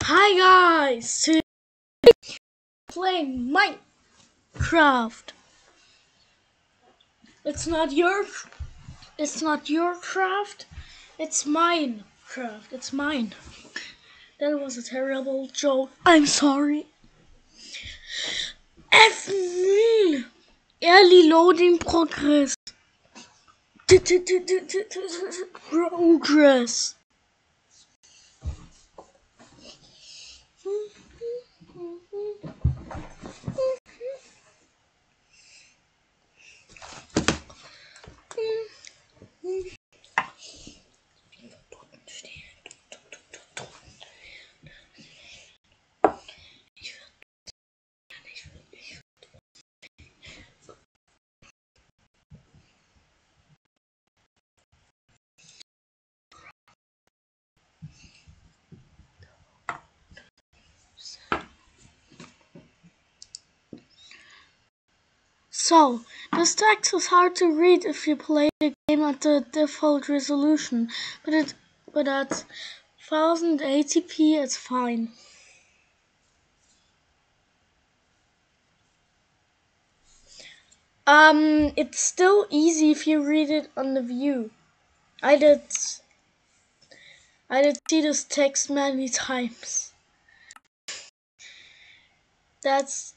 Hi guys, today playing Minecraft. It's not your craft, it's mine craft. It's mine. That was a terrible joke. I'm sorry. F me. Early loading progress. Progress. So, this text is hard to read if you play the game at the default resolution, but at 1080p it's fine. It's still easy if you read it on the view. I did see this text many times. That's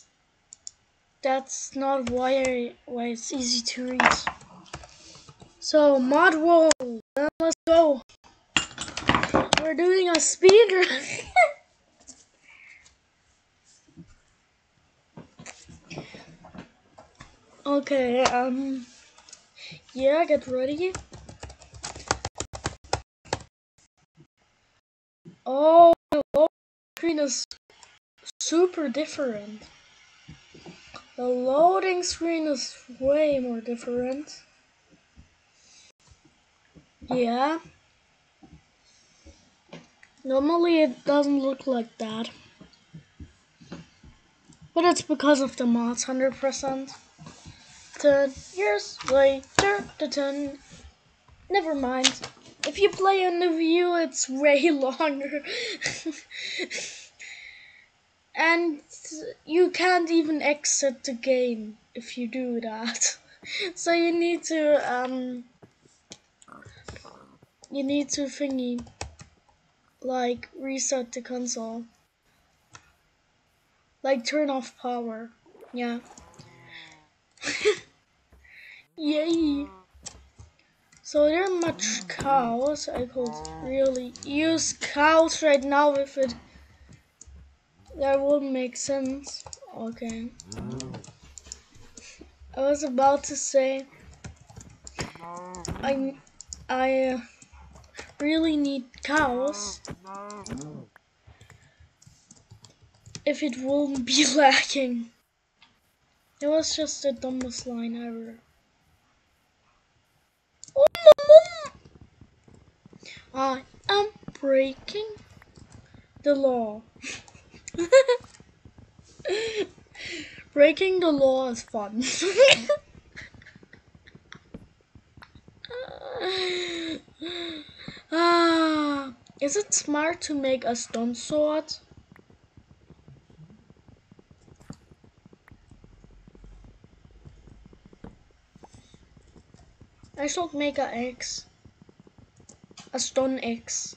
not why it's easy to read. So mod roll, let's go. We're doing a speed run. Okay, yeah, get ready. Oh, the loading screen is super different. The loading screen is way more different. Yeah. Normally it doesn't look like that. But it's because of the mods, 100%. 10 years later, never mind. If you play on the view, it's way longer. And you can't even exit the game if you do that. So you need to thingy, like reset the console. Like turn off power. Yeah. Yay. So there are much cows. I could really use cows right now if it. That would make sense. Okay. I was about to say I really need cows if it won't be lacking. It was just the dumbest line ever. I am breaking the law. Breaking the law is fun. Is it smart to make a stone sword? I should make an axe. A stone axe.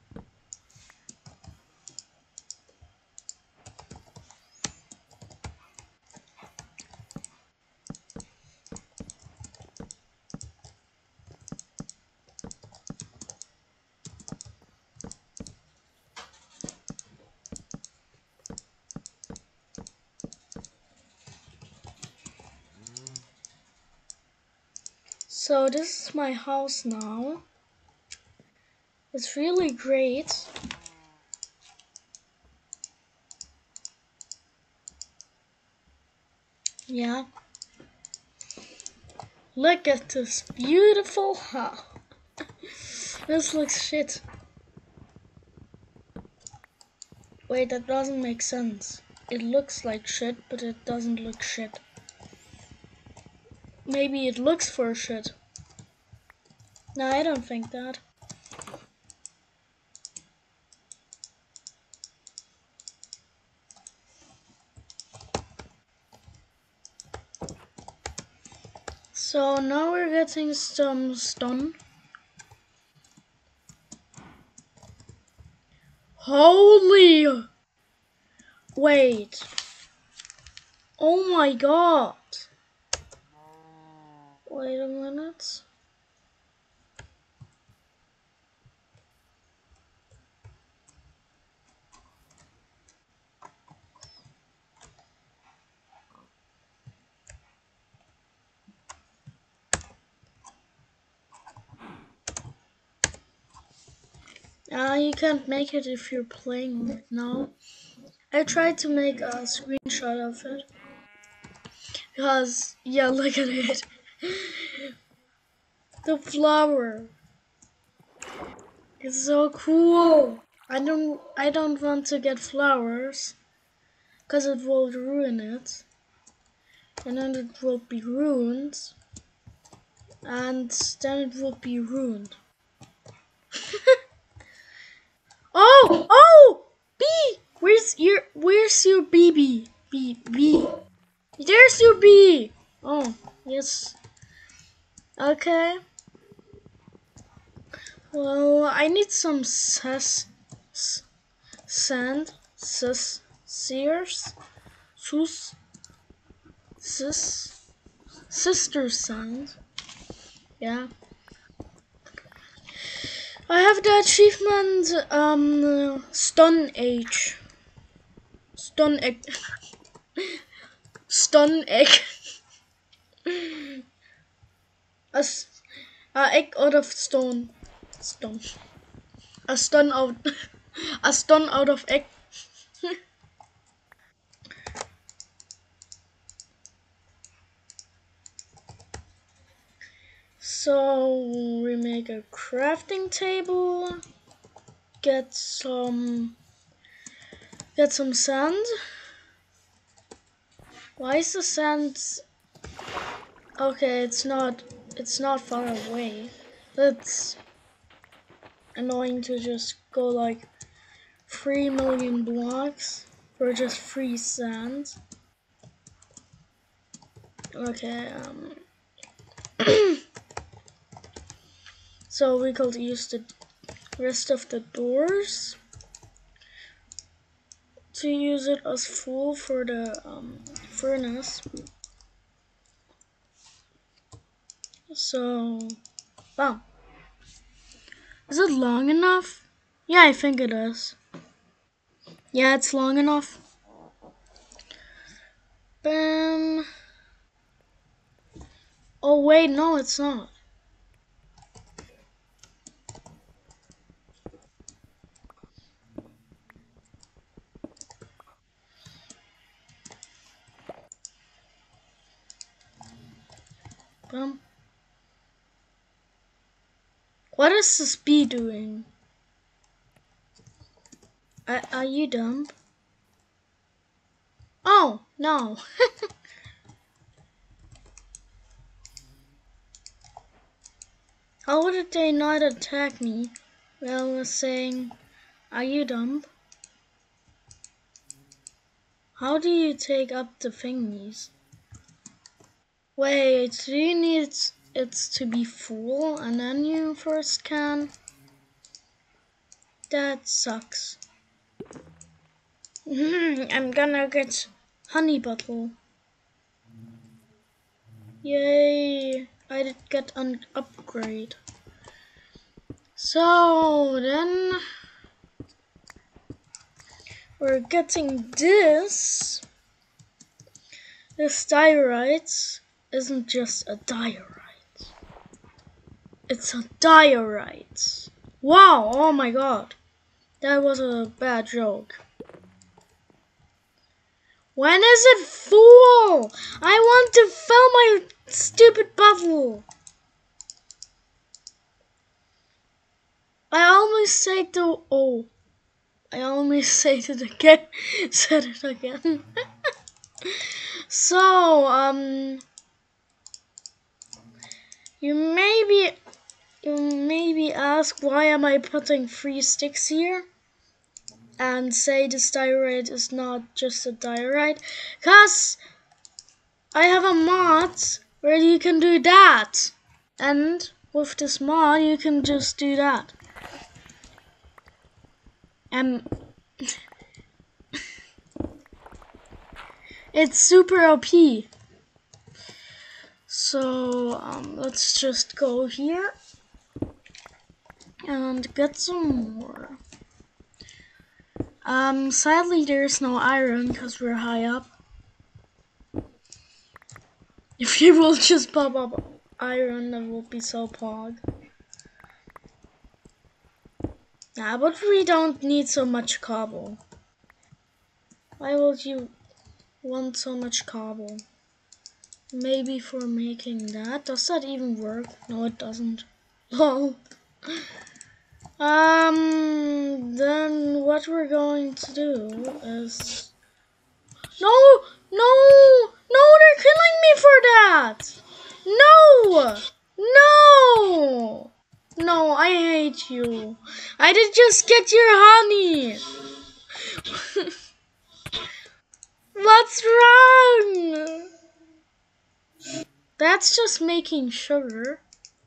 So this is my house now. It's really great. Yeah. Look at this beautiful house. This looks shit. Wait, that doesn't make sense. It looks like shit, but it doesn't look shit. Maybe it looks for shit. No, I don't think that. So now we're getting some stone. Holy! Wait. Oh my god. Wait a minute. You can't make it if you're playing right now. I tried to make a screenshot of it. Because, yeah, look at it. The flower. It's so cool. I don't want to get flowers. Because it will ruin it. And then it will be ruined. And then it will be ruined. Oh! Bee! Where's your BB? Bee. There's your bee! Oh, yes. Okay. Well, I need some sand. Sister sand. Yeah. I have the achievement, Stone Age. Stone Egg. Stone Egg. A egg out of stone. Stone. A stone out. A stone out of egg. So we make a crafting table. Get some sand. Why is the sand? Okay, it's not far away. That's annoying to just go like 3 million blocks for just free sand. Okay, so we could use the rest of the doors to use it as fuel for the furnace. So, wow. Is it long enough? Yeah, I think it is. Yeah, it's long enough. Bam. Oh wait, no, it's not. Bam. What is this bee doing? Are you dumb? Oh, no. How would they not attack me? Well, I was saying, are you dumb? How do you take up the thingies? Wait, do you need it to be full and then you first can? That sucks. I'm gonna get honey bottle. Yay! I did get an upgrade. So then we're getting this. This diorite isn't just a diorite. It's a diorite. Wow! Oh my god. That was a bad joke. When is it full? I want to fill my stupid bottle. I almost said the I almost said it again. Said it again. So you maybe ask why am I putting 3 sticks here? And say this diorite is not just a diorite, cause I have a mod where you can do that. And with this mod, you can just do that. It's super OP. So let's just go here and get some more. Sadly there's no iron because we're high up. If you will just pop up iron, that will be so pog. Yeah, but we don't need so much cobble. Why would you want so much cobble? Maybe for making that. Does that even work? No, it doesn't. Lol. Then what we're going to do is... No! They're killing me for that! No, I hate you. I did just get your honey. What's wrong? That's just making sugar.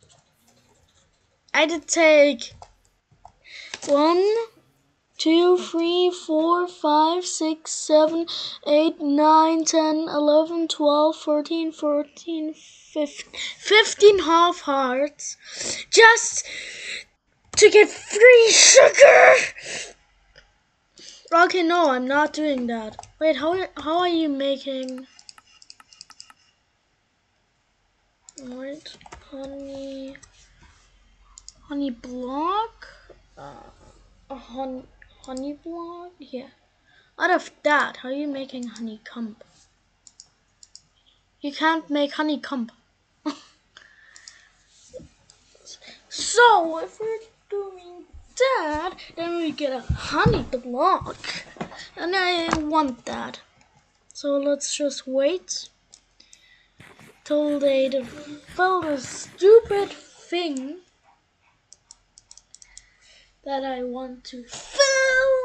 I did take 1, 2, 3, 4, 5, 6, 7, 8, 9, 10, 11, 12, 13, 14, 15 half hearts just to get free sugar. Okay, no, I'm not doing that. Wait, how are you making? Wait, honey block? Honey block? Yeah. Out of that, how are you making honeycomb? You can't make honeycomb. So if we're doing that, then we get a honey block. And I want that. So let's just wait till they fill the stupid thing that I want to fill.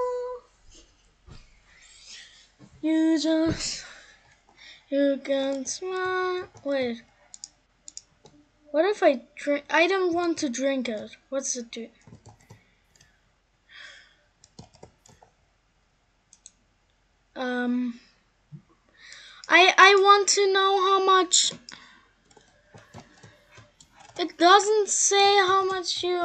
You can smile. Wait. What if I drink? I don't want to drink it. What's it do? I want to know how much. It doesn't say how much you.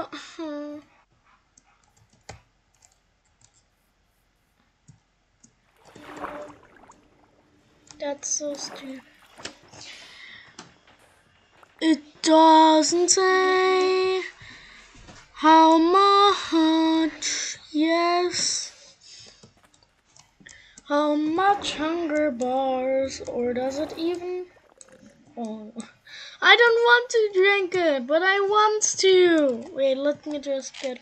That's so stupid. It doesn't say how much. Yes. How much hunger bars, or does it even? Oh, I don't want to drink it, but I want to. Wait, let me just get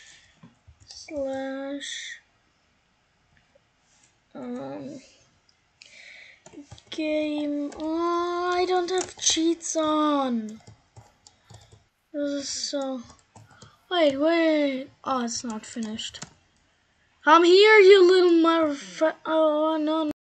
/ game. Oh, I don't have cheats on. This is so. Wait. Oh, it's not finished. I'm here, you little motherfucker. Oh no.